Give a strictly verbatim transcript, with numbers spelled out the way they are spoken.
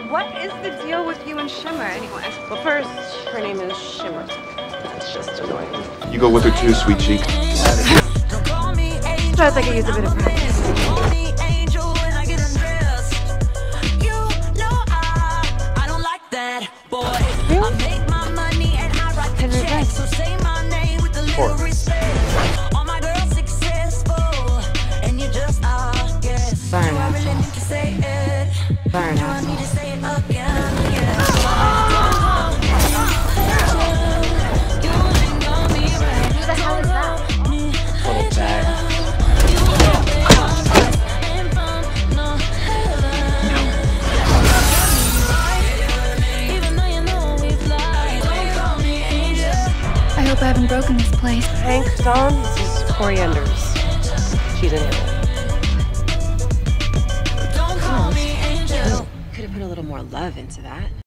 What is the deal with you and Shimmer anyway? Well, first, her name is Shimmer. That's just annoying. You go with her too, sweet cheek. So I think I use a bit of practice. Burn asshole. Burn asshole. Who the hell is that? Little bag. I hope I haven't broken this place. Hank, Dawn, this is Corey Enders. She's in it. Could have put a little more love into that.